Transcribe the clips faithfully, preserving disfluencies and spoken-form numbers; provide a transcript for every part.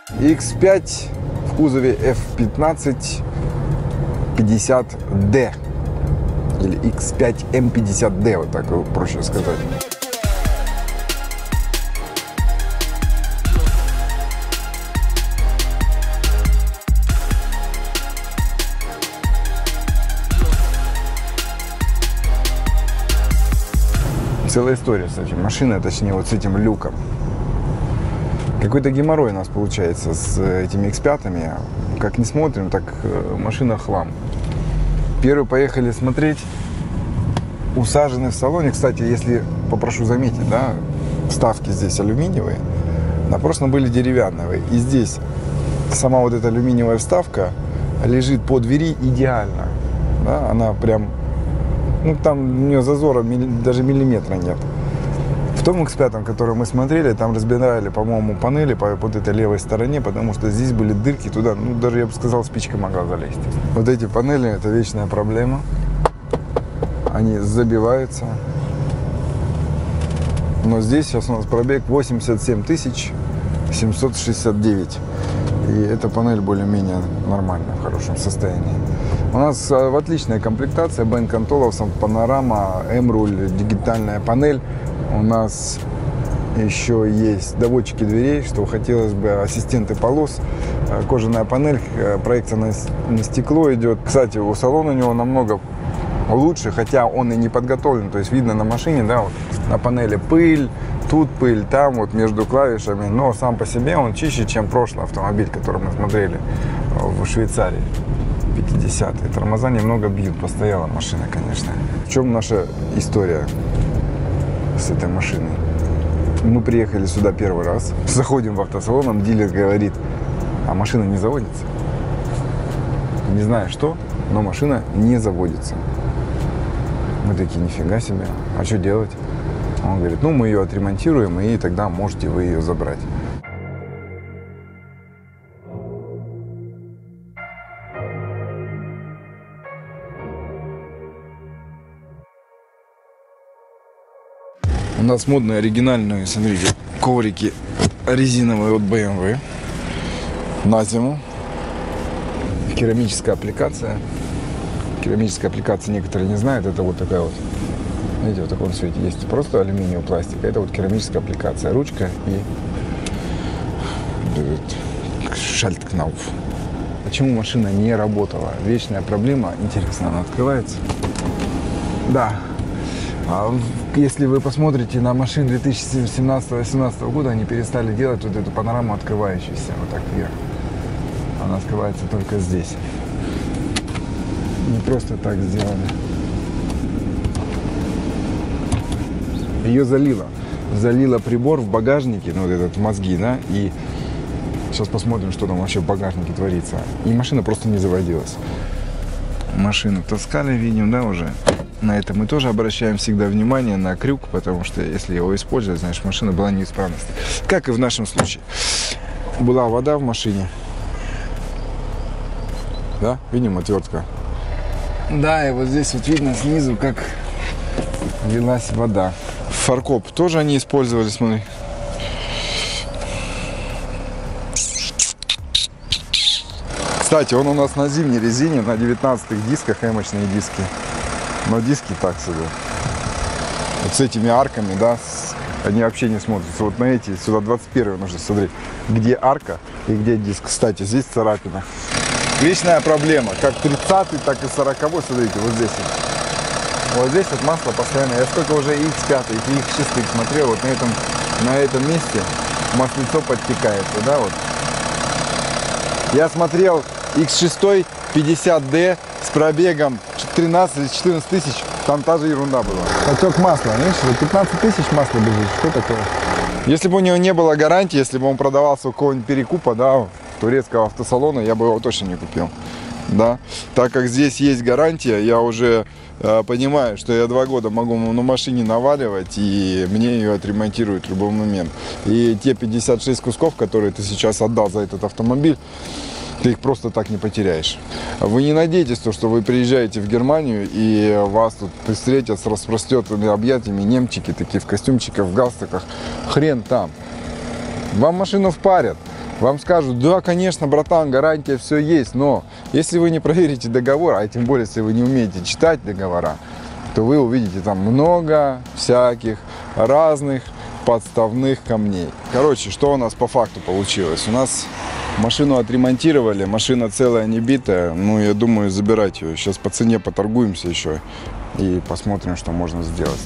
икс пять в кузове эф пятнадцать пятьдесят дэ. Или икс пять эм пятьдесят дэ, вот так проще сказать. Целая история с этим машиной, точнее вот с этим люком. Какой-то геморрой у нас получается с этими икс пять. Как не смотрим, так машина хлам. Первый поехали смотреть. Усажены в салоне. Кстати, если попрошу заметить, да, вставки здесь алюминиевые. На прошлом были деревянные. И здесь сама вот эта алюминиевая вставка лежит по двери идеально. Да, она прям... Ну, там у нее зазора даже миллиметра нет. В том икс пять, который мы смотрели, там разбирали, по-моему, панели по вот этой левой стороне, потому что здесь были дырки туда, ну, даже, я бы сказал, спичка могла залезть. Вот эти панели – это вечная проблема. Они забиваются. Но здесь сейчас у нас пробег восемьдесят семь тысяч семьсот шестьдесят девять. И эта панель более-менее нормальная, в хорошем состоянии. У нас в отличная комплектация, Bang Olufsen, панорама, М-руль, дигитальная панель. У нас еще есть доводчики дверей, что хотелось бы, ассистенты полос, кожаная панель, проекция на, на стекло идет. Кстати, у салона у него намного лучше, хотя он и не подготовлен, то есть видно на машине, да, вот на панели пыль, тут пыль, там вот между клавишами, но сам по себе он чище, чем прошлый автомобиль, который мы смотрели в Швейцарии. пятидесятые. Тормоза немного бьют, постояла машина, конечно. В чем наша история с этой машиной? Мы приехали сюда первый раз, заходим в автосалон, дилер говорит, а машина не заводится. Не знаю что, но машина не заводится. Мы такие, нифига себе, а что делать? Он говорит, ну мы ее отремонтируем, и тогда можете вы ее забрать. У нас модные, оригинальные, смотрите, коврики резиновые от бэ эм вэ на зиму. Керамическая аппликация. Керамическая аппликация некоторые не знают. Это вот такая вот, видите, в таком цвете есть просто алюминиевый пластик. Это вот керамическая аппликация. Ручка и шальткнауф. Почему машина не работала? Вечная проблема. Интересно, она открывается? Да. А если вы посмотрите на машины две тысячи семнадцатого — две тысячи восемнадцатого года, они перестали делать вот эту панораму открывающуюся вот так вверх. Она открывается только здесь. Не просто так сделали. Ее залило. Залило прибор в багажнике, ну вот этот мозги, да, и сейчас посмотрим, что там вообще в багажнике творится. И машина просто не заводилась. Машину таскали, видим, да, уже. На это мы тоже обращаем всегда внимание на крюк, потому что если его использовать, значит, машина была неисправность. Как и в нашем случае. Была вода в машине. Да, видим, отвертка. Да, и вот здесь вот видно снизу, как лилась вода. Фаркоп тоже они использовали, смотри. Кстати, он у нас на зимней резине, на девятнадцатых дисках, эмочные диски. Но диски так себе. Вот с этими арками, да, с, они вообще не смотрятся. Вот на эти, сюда двадцать первый нужно смотреть, где арка и где диск. Кстати, здесь царапина. Вечная проблема, как тридцатый, так и сороковой, смотрите, вот здесь вот. Вот здесь вот масло постоянно. Я сколько уже икс пять, икс шесть смотрел, вот на этом, на этом месте маслицо подтекает, да, вот. Я смотрел икс шесть пятьдесят дэ с пробегом тринадцать-четырнадцать тысяч, там та же ерунда была. Потек масла, видишь, вот пятнадцать тысяч масла бежит, что такое? Если бы у него не было гарантии, если бы он продавался у какого-нибудь перекупа, да, турецкого автосалона, я бы его точно не купил, да. Так как здесь есть гарантия, я уже э, понимаю, что я два года могу на машине наваливать, и мне ее отремонтируют в любой момент. И те пятьдесят шесть кусков, которые ты сейчас отдал за этот автомобиль, ты их просто так не потеряешь. Вы не надейтесь, что вы приезжаете в Германию и вас тут встретят с распростертыми объятиями немчики, такие в костюмчиках, в галстуках. Хрен там. Вам машину впарят. Вам скажут, да, конечно, братан, гарантия, все есть, но если вы не проверите договор, а тем более, если вы не умеете читать договора, то вы увидите там много всяких разных подставных камней. Короче, что у нас по факту получилось? У нас машину отремонтировали, машина целая, не битая. Ну, я думаю, забирать ее. Сейчас по цене поторгуемся еще и посмотрим, что можно сделать.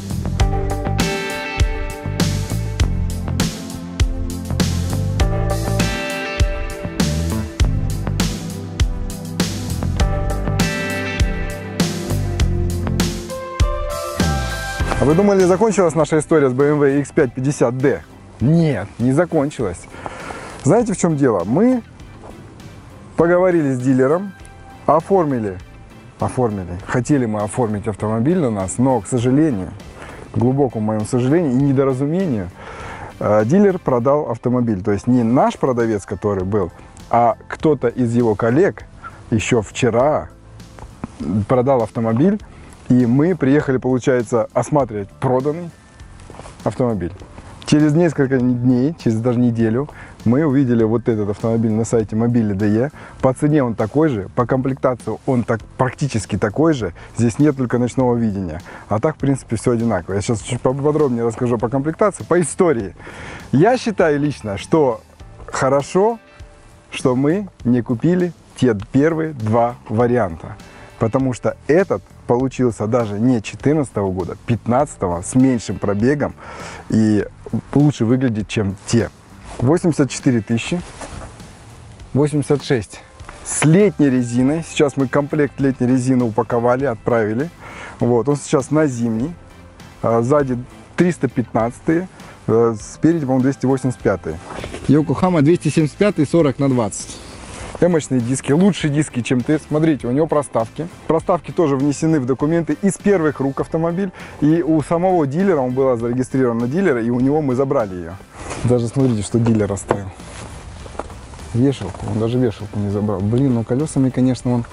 А вы думали, закончилась наша история с бэ эм вэ икс пять пятьдесят дэ? Нет, не закончилась. Знаете, в чем дело? Мы поговорили с дилером, оформили, оформили, хотели мы оформить автомобиль на нас, но, к сожалению, к глубокому моему сожалению и недоразумению, дилер продал автомобиль. То есть не наш продавец, который был, а кто-то из его коллег еще вчера продал автомобиль. И мы приехали, получается, осматривать проданный автомобиль. Через несколько дней, через даже неделю, мы увидели вот этот автомобиль на сайте Мобили точка дэ е. По цене он такой же, по комплектации он так, практически такой же. Здесь нет только ночного видения. А так, в принципе, все одинаково. Я сейчас чуть поподробнее расскажу по комплектации, по истории. Я считаю лично, что хорошо, что мы не купили те первые два варианта. Потому что этот получился даже не две тысячи четырнадцатого года, две тысячи пятнадцатого, с меньшим пробегом и лучше выглядит, чем те. восемьдесят четыре тысячи, восемьдесят шесть с летней резиной. Сейчас мы комплект летней резины упаковали, отправили. Вот, он сейчас на зимний. Сзади триста пятнадцать, спереди, по-моему, двести восемьдесят пять. Йокохама двести семьдесят пять сорок на двадцать. Эмочные диски, лучшие диски, чем ты. Смотрите, у него проставки. Проставки тоже внесены в документы из первых рук автомобиль. И у самого дилера, он был зарегистрирован на дилера, и у него мы забрали ее. Даже смотрите, что дилер оставил. Вешалку, он даже вешалку не забрал. Блин, ну колесами, конечно, он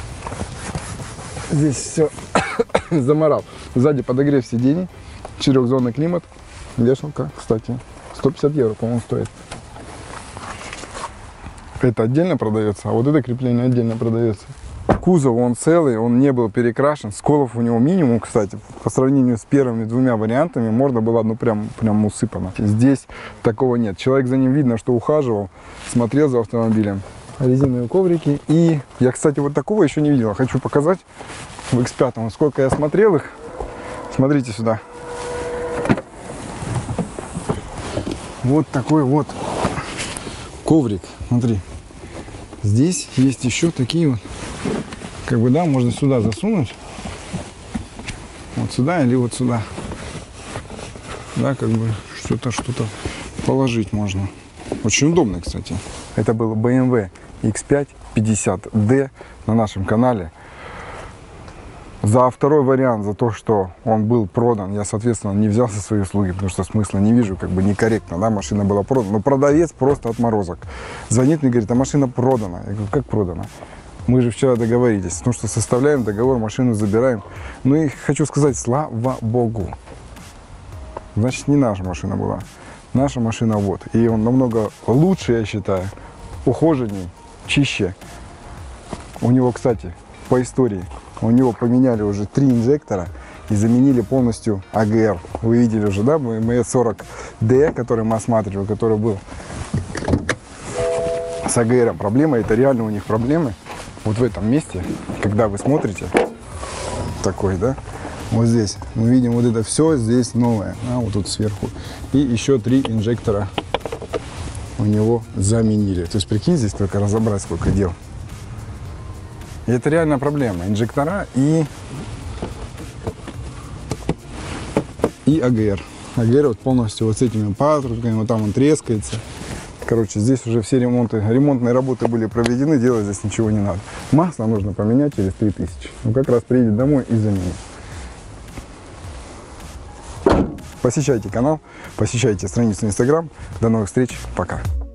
здесь все заморал. Сзади подогрев сидений, четырехзонный климат. Вешалка, кстати, сто пятьдесят евро, по-моему, стоит. Это отдельно продается, а вот это крепление отдельно продается. Кузов он целый, он не был перекрашен. Сколов у него минимум, кстати, по сравнению с первыми двумя вариантами, морда была ну прям, прям усыпана. Здесь такого нет. Человек за ним видно, что ухаживал, смотрел за автомобилем. Резиновые коврики. И я, кстати, вот такого еще не видел. Хочу показать в икс пять. Сколько я смотрел их. Смотрите сюда. Вот такой вот коврик, смотри, здесь есть еще такие вот, как бы, да, можно сюда засунуть, вот сюда или вот сюда, да, как бы что-то, что-то положить можно. Очень удобно, кстати. Это был бэ эм вэ икс пять пятьдесят дэ на нашем канале. За второй вариант, за то, что он был продан, я, соответственно, не взял за свои услуги, потому что смысла не вижу, как бы некорректно, да, машина была продана. Но продавец просто отморозок. Звонит мне, говорит, а машина продана. Я говорю, как продана? Мы же вчера договорились, ну что составляем договор, машину забираем. Ну и хочу сказать, слава богу. Значит, не наша машина была. Наша машина вот. И он намного лучше, я считаю, ухоженней, чище. У него, кстати, по истории, у него поменяли уже три инжектора и заменили полностью а гэ эр. Вы видели уже, да, бэ эм вэ сорок дэ, который мы осматривали, который был с а гэ эр. Проблема, это реально у них проблемы. Вот в этом месте, когда вы смотрите, такой, да, вот здесь мы видим вот это все, здесь новое, а, вот тут сверху. И еще три инжектора у него заменили. То есть, прикинь, здесь только разобрать, сколько дел. И это реально проблема. Инжектора и, и а гэ эр. а гэ эр вот полностью вот с этими патрубками, вот там он трескается. Короче, здесь уже все ремонты, ремонтные работы были проведены, делать здесь ничего не надо. Масло нужно поменять через три тысячи. Ну, как раз приедет домой и заменит. Посещайте канал, посещайте страницу Инстаграм. До новых встреч. Пока.